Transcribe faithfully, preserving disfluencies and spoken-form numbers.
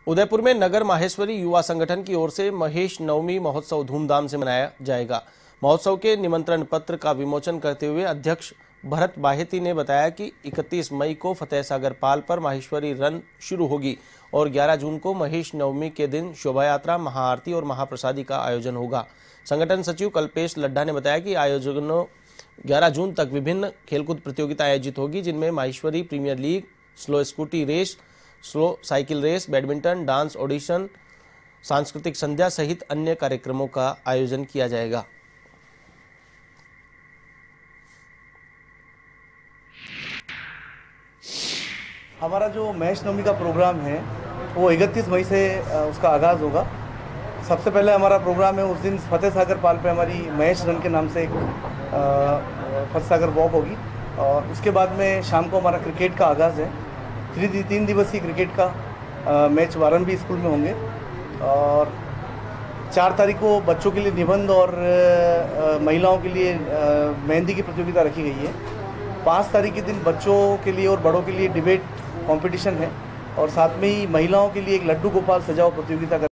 उदयपुर में नगर माहेश्वरी युवा संगठन की ओर से महेश नवमी महोत्सव धूमधाम से मनाया जाएगा। महोत्सव के निमंत्रण पत्र का विमोचन करते हुए अध्यक्ष भरत बाहेती ने बताया कि इकतीस मई को फतेह सागर पाल पर माहेश्वरी रन शुरू होगी और ग्यारह जून को महेश नवमी के दिन शोभा यात्रा, महाआरती और महाप्रसादी का आयोजन होगा। संगठन सचिव कल्पेश लड्ढा ने बताया कि आयोजनों ग्यारह जून तक विभिन्न खेलकूद प्रतियोगिता आयोजित होगी, जिनमें Maheshwari premier league, slow scooty race, slow cycle race, badminton, dance audition, सांस्कृतिक संध्या सहित अन्य कार्यक्रमों का आयोजन किया जाएगा। हमारा जो महेश नवमी का प्रोग्राम है वो इकतीस मई से उसका आगाज़ होगा। सबसे पहले हमारा प्रोग्राम है उस दिन फतेह सागर पाल पे हमारी महेश रन के नाम से एक फतेह सागर वॉक होगी और उसके बाद में शाम को हमारा क्रिकेट का आगाज़ है। थ्री तीन दिवसीय क्रिकेट का आ, मैच वारंभी स्कूल में होंगे और चार तारीख को बच्चों के लिए निबंध और आ, महिलाओं के लिए मेहंदी की प्रतियोगिता रखी गई है। पाँच तारीख के दिन बच्चों के लिए और बड़ों के लिए डिबेट कंपटीशन है और साथ में ही महिलाओं के लिए एक लड्डू गोपाल सजाओ प्रतियोगिता